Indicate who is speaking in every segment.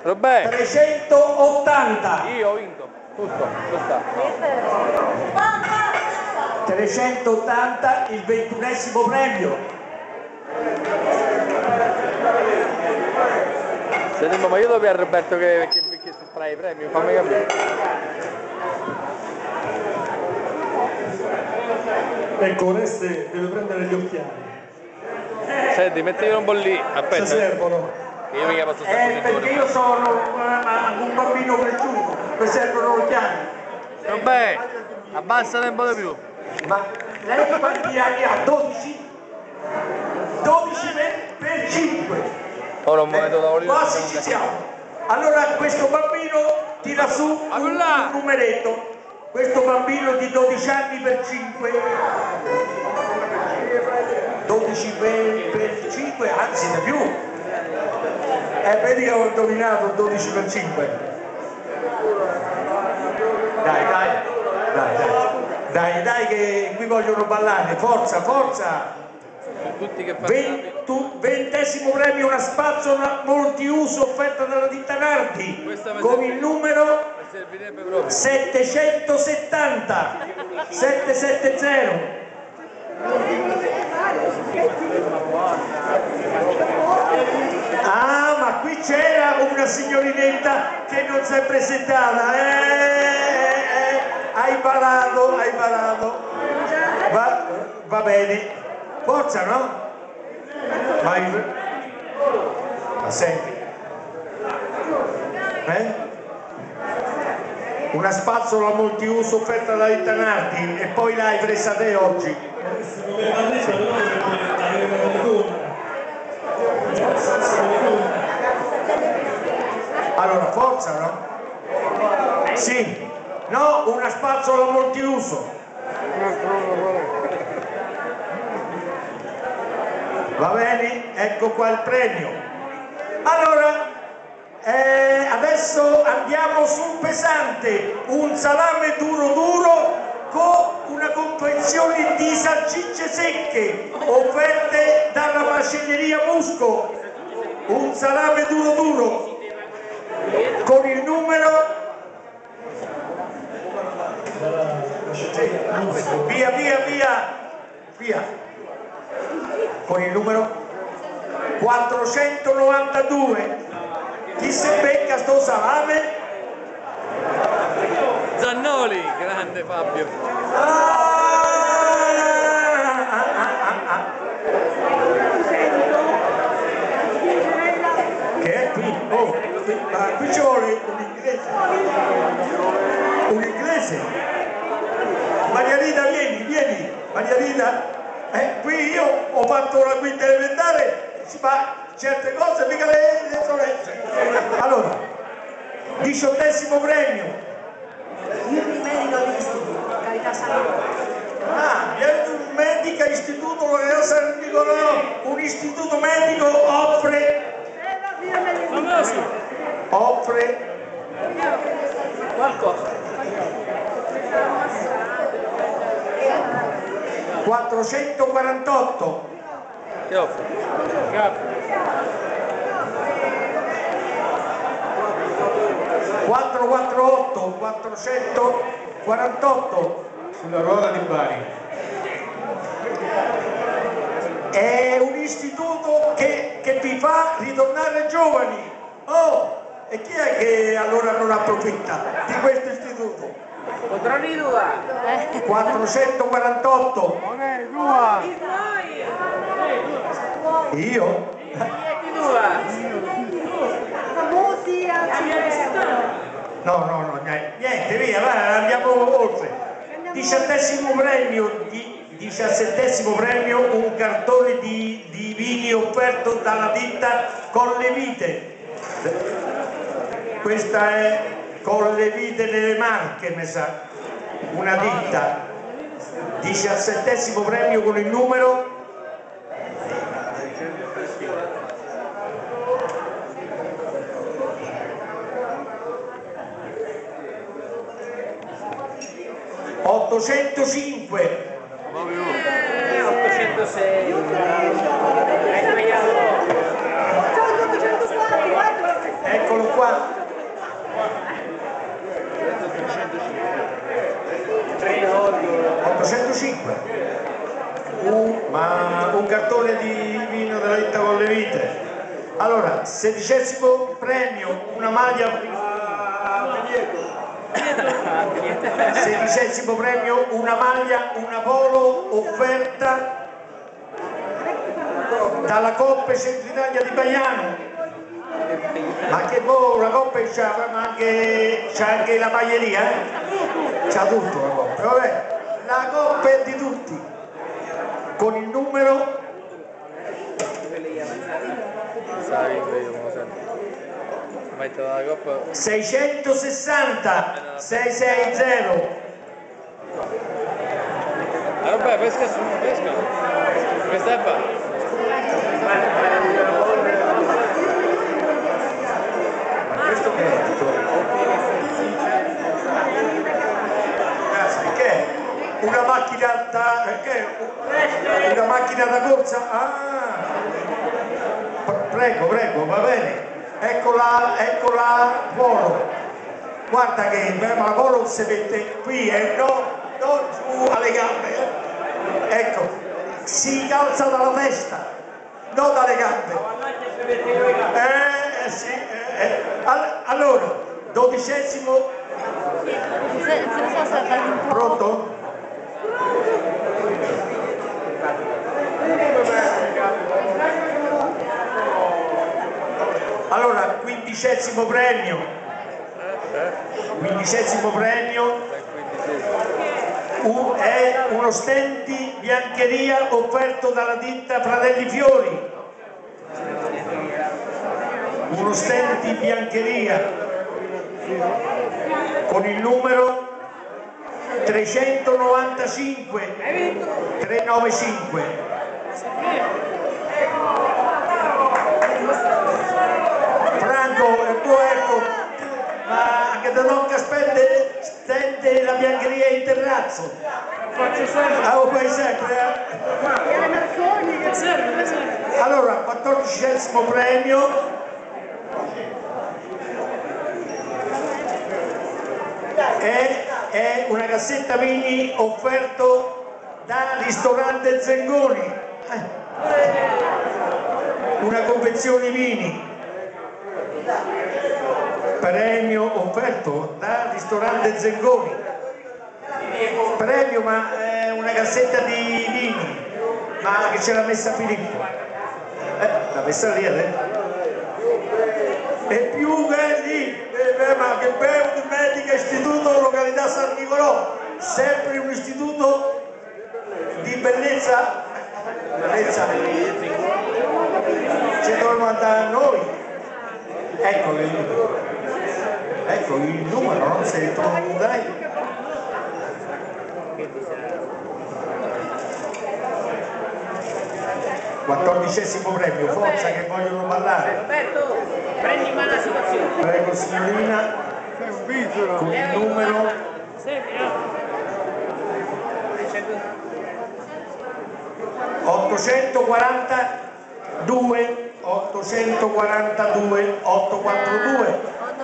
Speaker 1: Robè.
Speaker 2: 380.
Speaker 1: Io ho vinto. Tutto. Questa.
Speaker 2: 380 il 21esimo premio.
Speaker 1: Sentiamo, ma io devo a Roberto che si trae i premi, fammi capire.
Speaker 3: Ecco, Oreste deve prendere gli occhiali.
Speaker 1: Senti, mettili un po' lì,
Speaker 3: Se
Speaker 1: aspetta.
Speaker 3: servono.
Speaker 1: Io mica posso stare così
Speaker 2: Perché io sono un bambino cresciuto, mi servono gli anni.
Speaker 1: Robè, abbassate un po' di più.
Speaker 2: Ma lei quanti anni ha? 12? 12 per 5.
Speaker 1: Ora un momento da volere.
Speaker 2: Quasi ci siamo. Allora questo bambino tira su un numeretto. Questo bambino di 12 anni per 5. 12 per 5, anzi di più. Vedi che ho indovinato 12 per 5. Dai che qui vogliono ballare, forza, forza!
Speaker 1: Tutti che fanno.
Speaker 2: 20° premio, una spazzola multiuso offerta dalla ditta Nardi con il numero 770 770. Ah, ma qui c'era una signorinetta che non si è presentata. Hai barato. Va bene. Forza, no? Ma senti. Una spazzola multiuso offerta da Itanardi e poi l'hai presa te oggi. Allora, forza, no? Sì. No, una spazzola multiuso. Va bene, ecco qua il premio. Allora, adesso andiamo sul pesante, un salame duro con una confezione di salsicce secche offerte dalla macelleria Musco. Un salame duro con il numero via con il numero 492. Chi se becca sto salame?
Speaker 1: Zannoli, grande Fabio.
Speaker 2: Che è qui? Ma qui ci vuole un inglese. Maria Rita, vieni, Maria Rita. Qui io ho fatto la quinta elementare, si fa certe cose, mica le sorelle. Allora, 18° premio.
Speaker 4: Io mi medico all'istituto, Carità Salute.
Speaker 2: Un medico istituto, San Nicolò, un istituto medico offre 448.
Speaker 1: Che offre?
Speaker 2: 448
Speaker 3: sulla ruota di Bari.
Speaker 2: È un istituto che vi fa ritornare giovani. Oh, e chi è che allora non approfitta di questo istituto? 448. Io? No, niente, via, va, andiamo oltre. 17° premio, un cartone di vini offerto dalla ditta Collevite. Questa è Collevite delle Marche, mi sa, una ditta. 17° premio con il numero 805.
Speaker 1: 806.
Speaker 2: Eccolo qua. 805. Un cartone di vino della ditta con le vite. Allora, 16° premio, una maglia. 16° premio, una maglia, una polo offerta dalla Coppa Centro Italia di Baiano. Ma che boh, la Coppa c'ha, ma c'ha anche la maglieria, c'ha tutto la Coppa. Vabbè, la Coppa è di tutti, con il numero 660 660.
Speaker 1: Vabbè, pesca su, pesca. Questa è qua.
Speaker 2: Questo che è? Che è? Una macchina da... Una macchina da corsa? Ah! Prego, prego, va bene. Eccola Polo. Guarda che la Polo si mette qui e non giù alle gambe. Ecco, si calza dalla testa, non dalle gambe. Sì. Allora, 12°. Pronto? Allora, 15° premio. 15° premio è uno stand di biancheria offerto dalla ditta Fratelli Fiori. Uno stand di biancheria con il numero 395 395. Franco, ecco, ma anche da non che stende la biancheria in terrazzo. Lo fai sempre, Allora, 14° premio. È una cassetta mini offerto da ristorante Zengoni, una confezione mini, premio offerto da ristorante Zengoni, premio, ma è una cassetta di vini, ma che ce l'ha messa Filippo, l'ha messa lì adesso. E più belli, ma che bello di medica, istituto località San Nicolò, sempre un istituto di bellezza, ci dovremmo andare noi. Ecco il numero, non se tu non dai. Quattordicesimo premio, forza che vogliono ballare.
Speaker 5: Roberto, prendi in mano la situazione.
Speaker 2: Prego signorina, con il numero 842 842 842.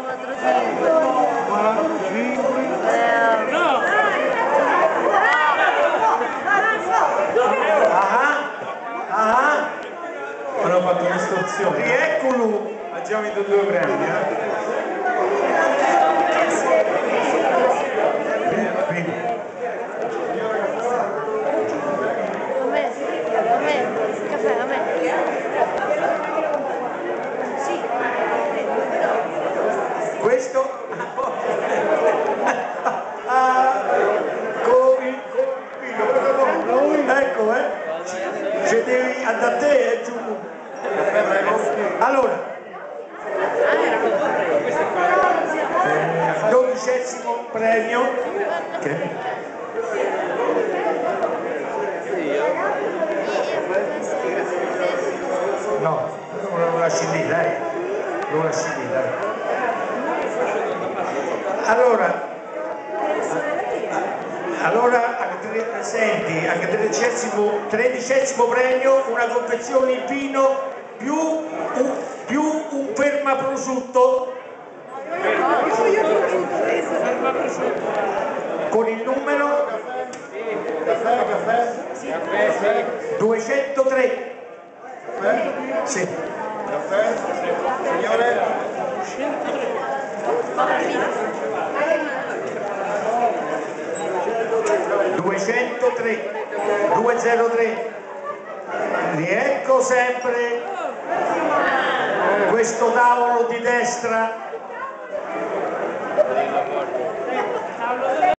Speaker 3: Hanno fatto un'istruzione.
Speaker 2: Rieccolo!
Speaker 3: Ha già vinto 2 premi,
Speaker 2: Questo ecco, ci devi andare a te giù. Allora, 12° premio. No, non lo lasci lì, dai. Lo lasci lì, dai. Allora senti, anche 13° premio, una confezione in vino più un ferma prosciutto con il numero 203. Sì.
Speaker 6: Signore?
Speaker 2: 203. Riecco sempre questo tavolo di destra